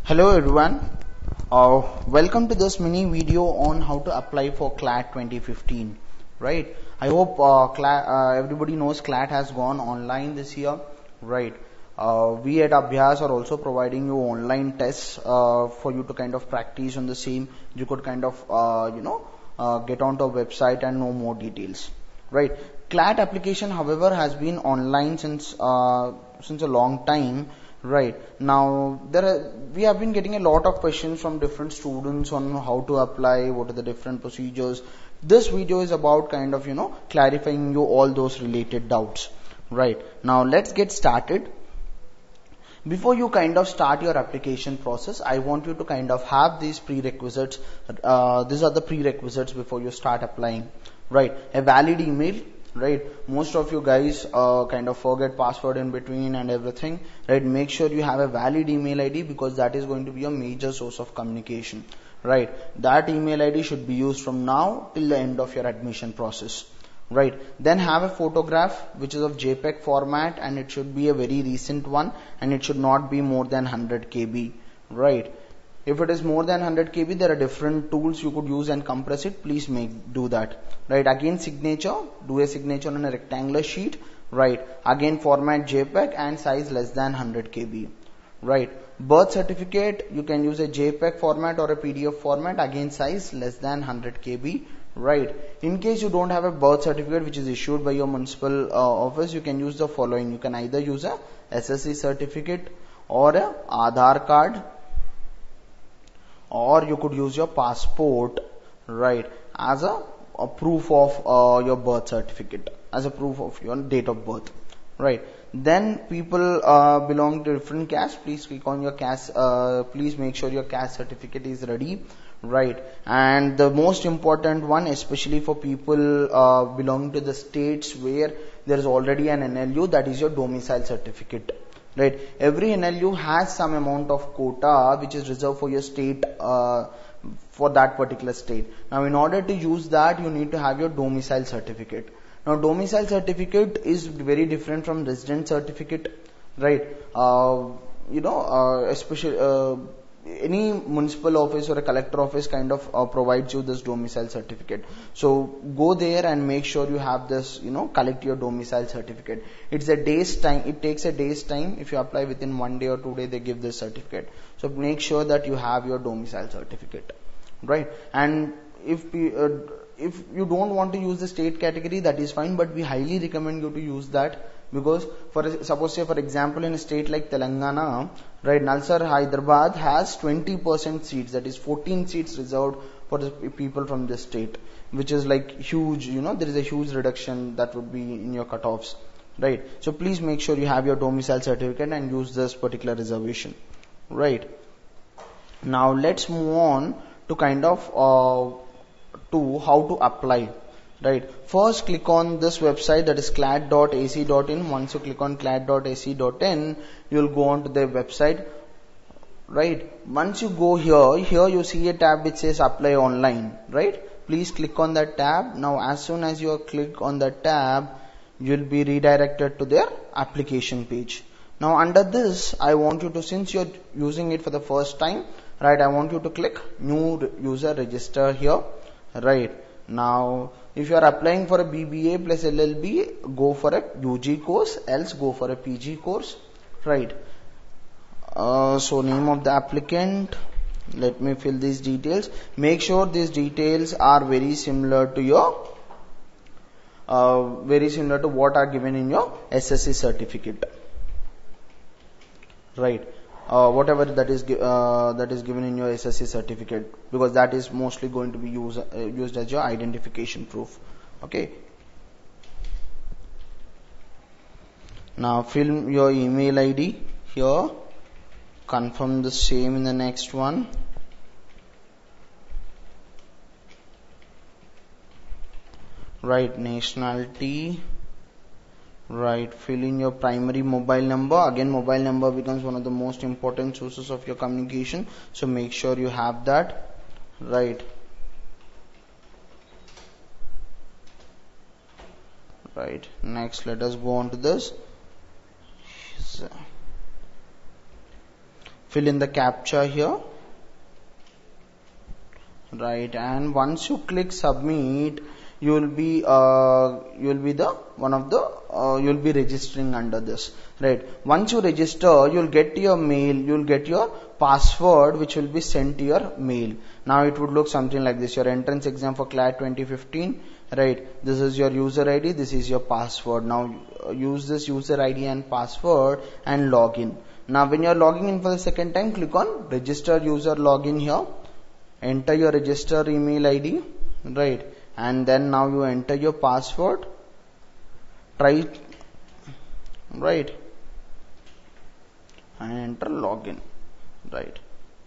Hello everyone, welcome to this mini video on how to apply for CLAT 2015. Right, I hope everybody knows CLAT has gone online this year. Right, we at Abhyas are also providing you online tests for you to kind of practice on the same. You could kind of get onto our website and know more details. Right, CLAT application however has been online since a long time. Right, now we have been getting a lot of questions from different students on how to apply, what are the different procedures. This video is about kind of clarifying you all those related doubts. Right, now let's get started. Before you kind of start your application process, I want you to kind of have these prerequisites. These are the prerequisites before you start applying. Right, a valid email. Right, most of you guys kind of forget password in between and everything. Right, make sure you have a valid email ID because that is going to be a major source of communication. Right, that email ID should be used from now till the end of your admission process. Right, then have a photograph which is of JPEG format and it should be a very recent one and it should not be more than 100 KB. Right, if it is more than 100 KB, there are different tools you could use and compress it. Please do that. Right, again signature, do a signature on a rectangular sheet. Right, again format JPEG and size less than 100 KB. Right, birth certificate, you can use a JPEG format or a PDF format, again size less than 100 KB. Right, in case you don't have a birth certificate which is issued by your municipal office, you can use the following. You can either use a SSC certificate or a Aadhaar card, or you could use your passport, right, as a proof of your birth certificate, as a proof of your date of birth. Right, then people belong to different castes, please click on your caste, please make sure your caste certificate is ready. Right, and the most important one, especially for people belonging to the states where there is already an NLU, that is your domicile certificate. Right, every NLU has some amount of quota which is reserved for your state, for that particular state. Now in order to use that, you need to have your domicile certificate. Now domicile certificate is very different from resident certificate. Right, especially any municipal office or a collector office kind of provides you this domicile certificate. So go there and make sure you have this, collect your domicile certificate. It's a day's time. It takes a day's time. If you apply within 1 day or 2 days, they give this certificate. So make sure that you have your domicile certificate. Right, and if you don't want to use the state category, that is fine, but we highly recommend you to use that, because suppose say for example in a state like Telangana, right, Nalsar Hyderabad has 20% seats, that is 14 seats reserved for the people from this state, which is like huge. There is a huge reduction that would be in your cutoffs. Right, so please make sure you have your domicile certificate and use this particular reservation. Right, now let's move on to kind of to how to apply. Right, first click on this website, that is clat.ac.in. Once you click on clat.ac.in, you will go on to their website. Right, once you go here you see a tab which says apply online. Right, please click on that tab. Now as soon as you click on that tab, you will be redirected to their application page. Now under this, I want you to, since you're using it for the first time, right, I want you to click new user register here. Right, now if you are applying for a BBA plus LLB, go for a UG course, else go for a PG course. Right, so name of the applicant, let me fill these details. Make sure these details are very similar to your what are given in your SSC certificate. Right, whatever that is given in your SSC certificate, because that is mostly going to be used as your identification proof. Okay, now fill your email ID here, confirm the same in the next one. Right, nationality. Right, fill in your primary mobile number. Again, mobile number becomes one of the most important sources of your communication, so make sure you have that. Right, next let us go on to this. fill in the captcha here, right? And once you click submit, you will be you'll be registering under this, right? Once you register, you'll get your mail, you'll get your password, which will be sent to your mail. Now it would look something like this: your entrance exam for CLAT 2015, right? This is your user ID, this is your password. Now use this user ID and password and log in. Now when you're logging in for the second time, click on register user login here, enter your register email ID, right? And then now you enter your password, try, right, and enter login, right?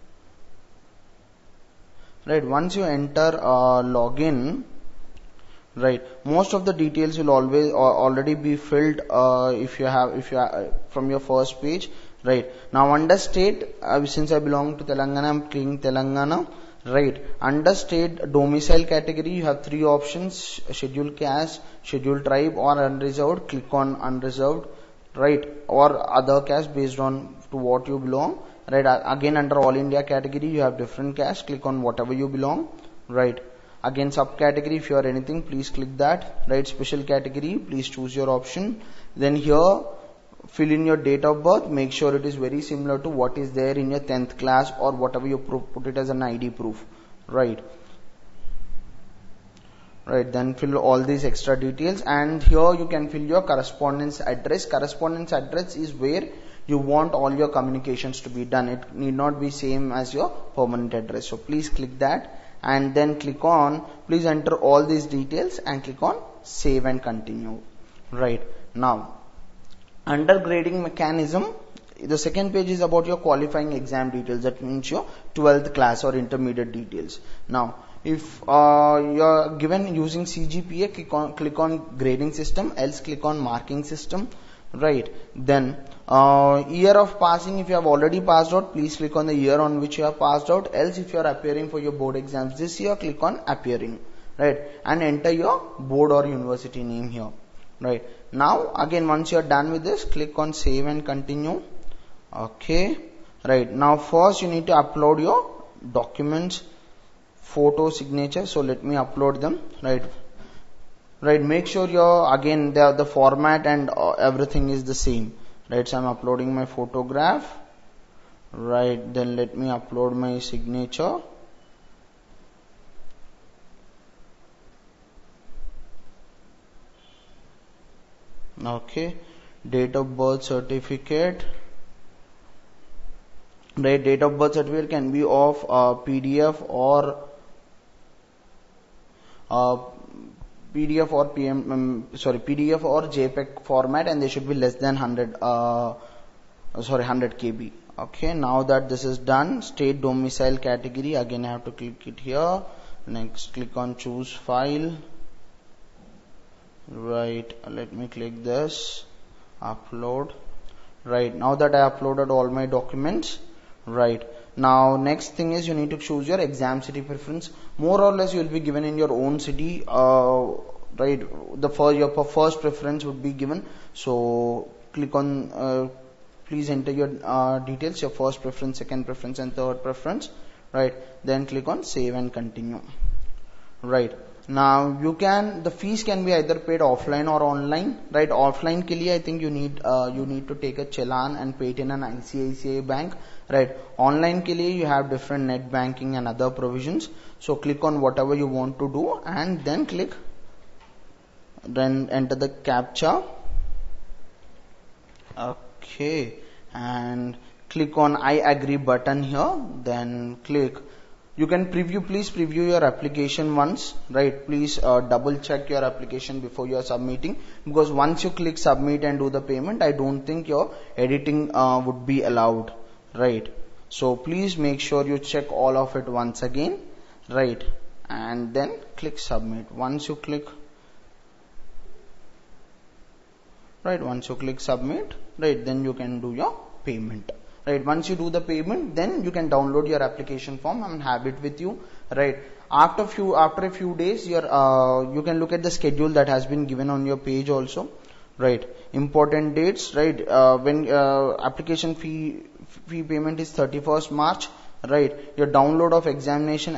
Once you enter login, right, most of the details will already be filled if you have from your first page, right? Now under state, since I belong to Telangana, I'm clicking Telangana, right? Under state domicile category, you have three options: scheduled caste, scheduled tribe, or unreserved. Click on unreserved, right, or other caste based on to what you belong, right? Again, under all India category, you have different caste. Click on whatever you belong, right? Again, subcategory, if you are anything, please click that, right? Special category, please choose your option. Then here, fill in your date of birth. Make sure it is very similar to what is there in your 10th class or whatever you put it as an ID proof, right? Then fill all these extra details, and here you can fill your correspondence address. Correspondence address is where you want all your communications to be done. It need not be same as your permanent address. So please click that, and then click on, please enter all these details and click on save and continue, right? Now under grading mechanism, the second page is about your qualifying exam details. That means your 12th class or intermediate details. Now if you're given using CGPA, click on grading system, else click on marking system, right? Then year of passing, if you have already passed out, please click on the year on which you have passed out. Else if you are appearing for your board exams this year, click on appearing, right? And enter your board or university name here, right? Now again, once you are done with this, click on save and continue. Okay, right? Now first you need to upload your documents, photo, signature. So let me upload them, right? Make sure your again the format and everything is the same, right? So I'm uploading my photograph, right? Then let me upload my signature. Okay, date of birth certificate, right? Date of birth certificate can be of PDF or PDF or PDF or JPEG format, and they should be less than 100 KB. Okay, now that this is done, state domicile category, again I have to click it here. Next, click on choose file, right? Let me click this, upload, right? Now that I uploaded all my documents, right? Now next thing is you need to choose your exam city preference. More or less you will be given in your own city, right? Your first preference would be given. So click on, please enter your details, your first preference, second preference and third preference, right? Then click on save and continue, right? Now the fees can be either paid offline or online, right? Offline ke liye I think you need to take a challan and pay it in an ICICI bank, right? Online ke liye you have different net banking and other provisions. So click on whatever you want to do and then then enter the captcha. Okay, and click on I agree button here, then click. You can please preview your application once, right? Please double check your application before you are submitting, because once you click submit and do the payment, I don't think your editing would be allowed, right? So please make sure you check all of it once again, right? And then click submit. Once you click submit, right, then you can do your payment. Right, once you do the payment, then you can download your application form and have it with you, right? After a few days, you can look at the schedule that has been given on your page also, right? Important dates, right? When application fee fee payment is 31st March, right? Your download of examination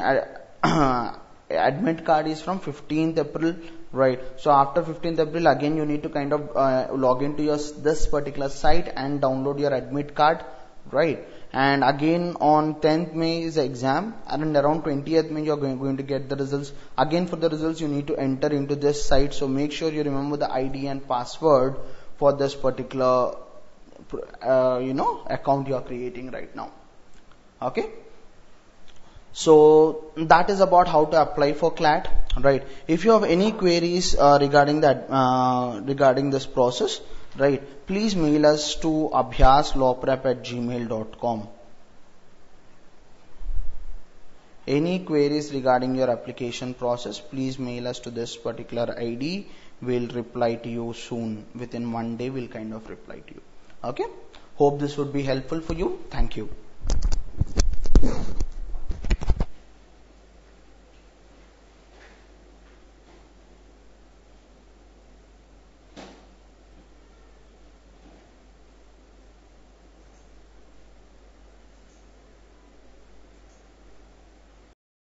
admit card is from 15th April, right? So after 15th April, again you need to kind of log into your this particular site and download your admit card, right? And again on 10th May is the exam, and around 20th May you are going to get the results. Again for the results you need to enter into this site, so make sure you remember the ID and password for this particular account you are creating right now. Okay, so that is about how to apply for CLAT, right? If you have any queries regarding that regarding this process, right, please mail us to abhyaslawprep@gmail.com. Any queries regarding your application process, please mail us to this particular ID. We'll reply to you soon. Within 1 day, we'll kind of reply to you. Okay? Hope this would be helpful for you. Thank you.